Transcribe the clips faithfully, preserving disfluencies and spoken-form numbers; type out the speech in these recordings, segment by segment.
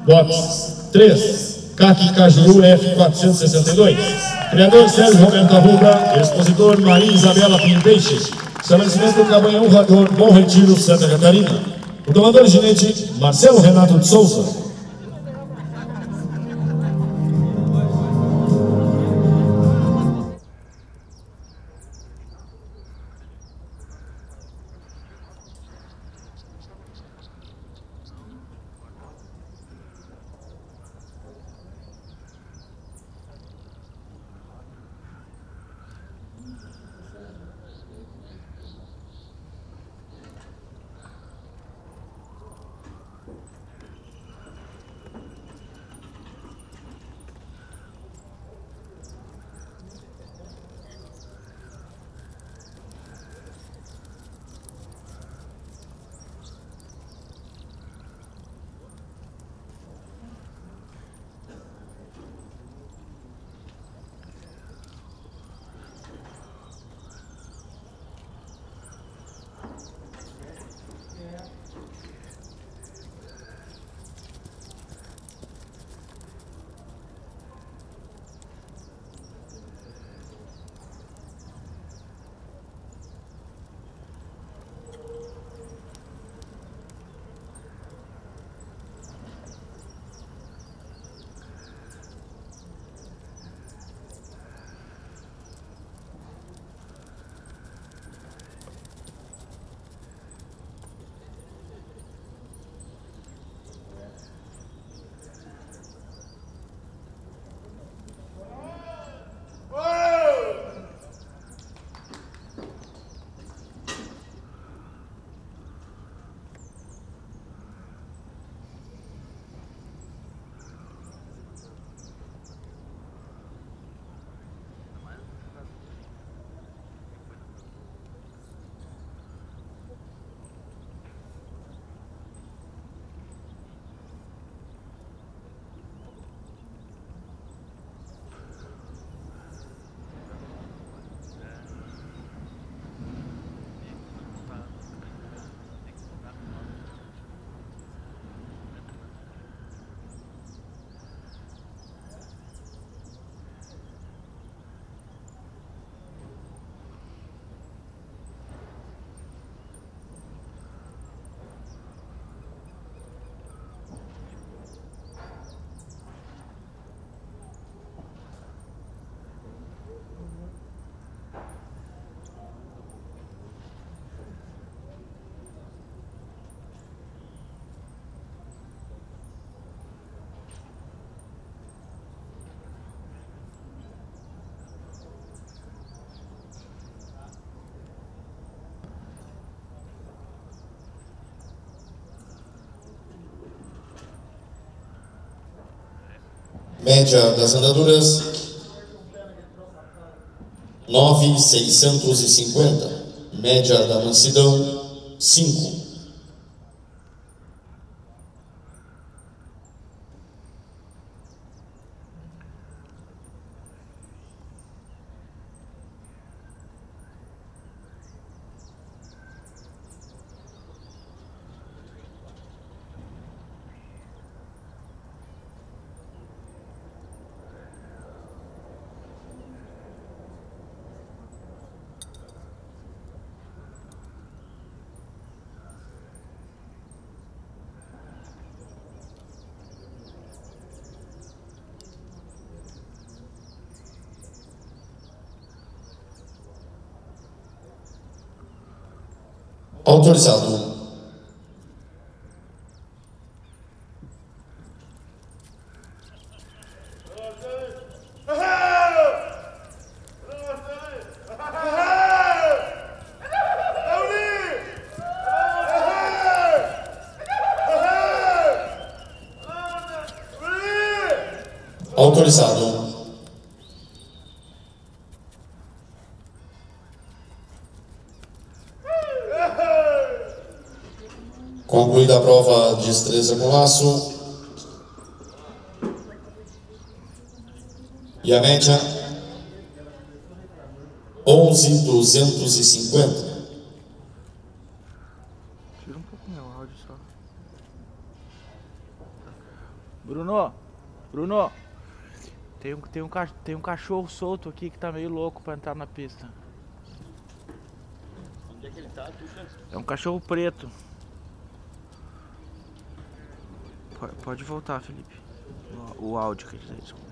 Box três, C A C Caju F quatrocentos e sessenta e dois. Criador Sérgio Roberto Arruda, expositor Maria Isabela Pinteixe. Estabelecimento Cabanhão Rador, Bom Retiro, Santa Catarina. O domador ginete Marcelo Renato de Souza. Média das andaduras nove mil seiscentos e cinquenta. Média da mansidão cinco. Autorizado. Autorizado. Concluída a prova de destreza com laço. E a média onze mil duzentos e cinquenta. Tira um pouco meu áudio só. Bruno, Bruno, tem um, tem, um, tem um cachorro solto aqui que tá meio louco pra entrar na pista. Onde é que ele tá? É um cachorro preto. Pode, pode voltar, Felipe. O, o áudio que ele tá, desculpa.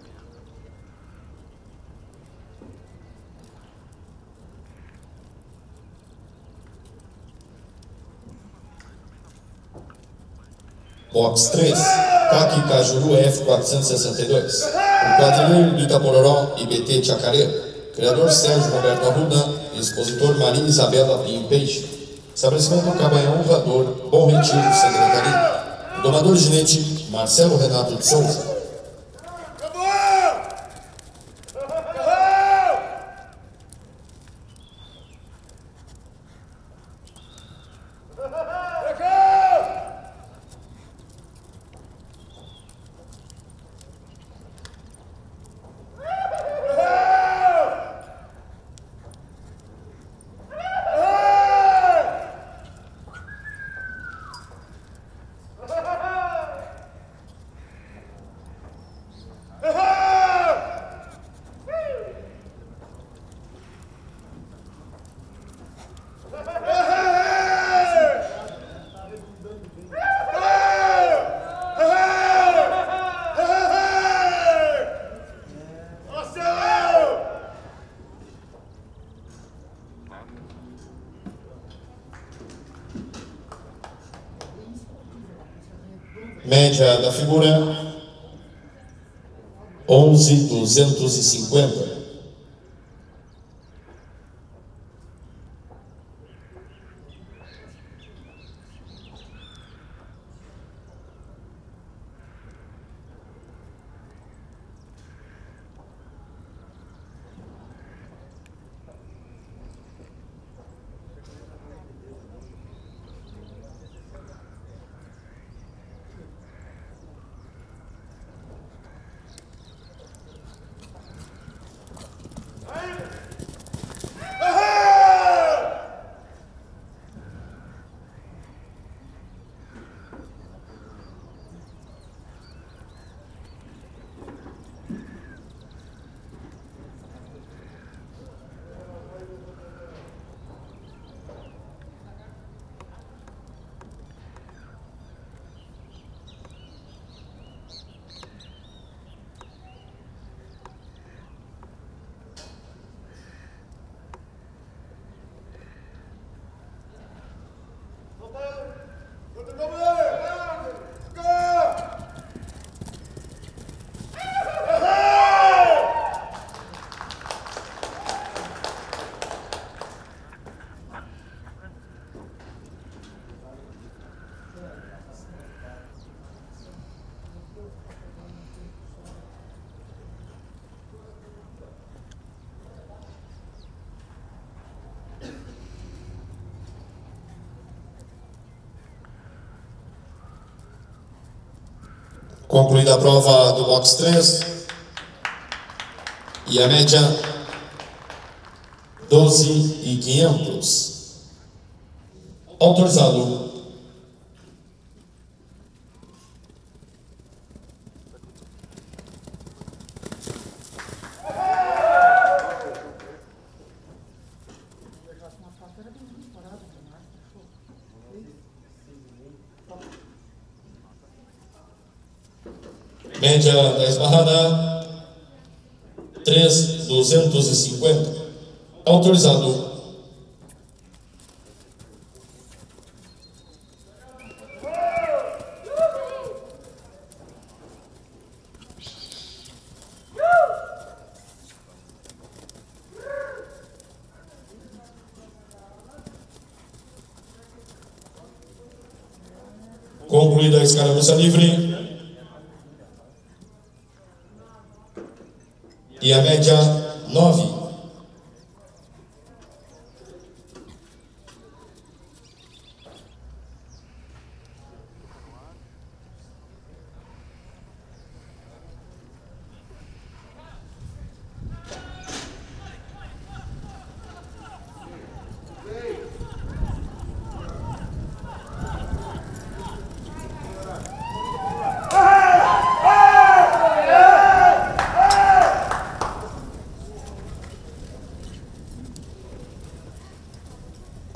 Box três, Kaki Cajuru F quatrocentos e sessenta e dois. O quadrilheiro do Itapororó I B T Chacareiro. Criador Sérgio Roberto Arruda. Expositor Maria Isabela Pinho Peixe. Estabelecimento Cabanhão Voador, Bom Retiro, Santa Catarina. Domador ginete Marcelo Renato de Souza. Média da figura onze mil duzentos e cinquenta. Concluída a prova do box três e a média doze mil e quinhentos. Autorizado. Média da esbarrada três mil duzentos e cinquenta. Autorizado. Concluída a escaramuça livre. E a média nove.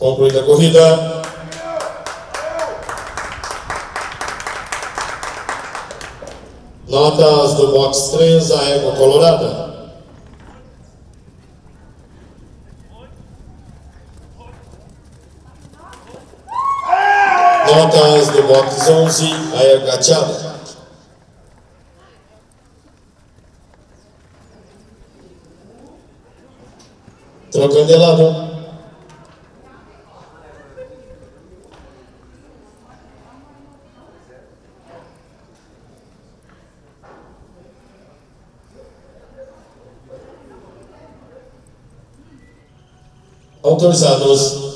Concluída a corrida. Notas do box três, a égua colorada. Notas do box onze, a égua gateada. Trocando de lado. Autorizados.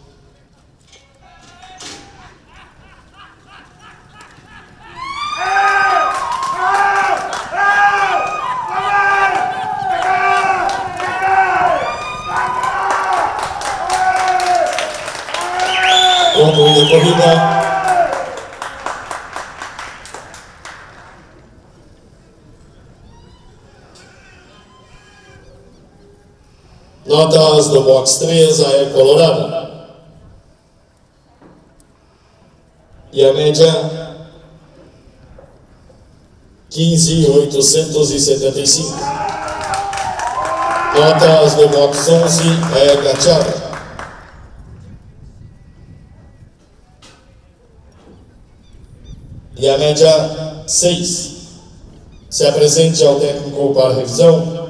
Concluída a corrida. Notas do box três, a égua colorada. E a média quinze mil oitocentos e setenta e cinco. Notas do box onze, a égua gateada. E a média seis. Se apresente ao técnico para revisão.